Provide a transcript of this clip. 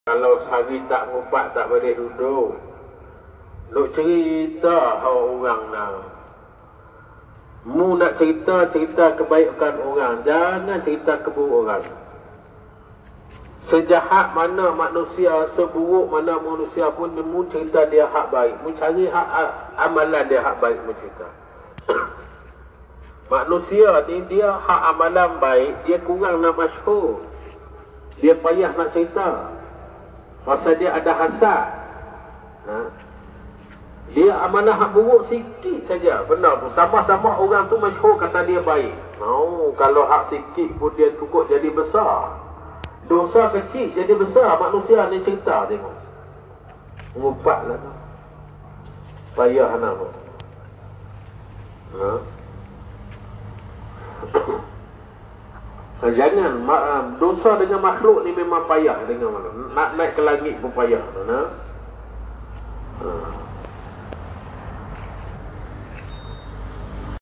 Kalau sehari tak ngupat tak boleh duduk. Nak cerita orang nak. Mu nak cerita kebaikan orang, jangan cerita keburuk orang. Sejahat mana manusia, seburuk mana manusia pun, mu cerita dia hak baik. Mu cari hak amalan dia hak baik, mu cerita. Manusia ni dia hak amalan baik, dia kurang nak masyhur. Dia payah nak cerita. Pasal dia ada hasad. Dia amalan hak buruk sikit saja. Benar tu. Tambah-tambah orang tu masyhur kata dia baik. Kalau hak sikit pun dia cukup jadi besar. Dosa kecil jadi besar. Manusia ni cerita tengok. Ngupat lah tu. Payah nak tu. Jangan dosa dengan makhluk ni memang payah dengan mana. Nak naik ke langit pun payah.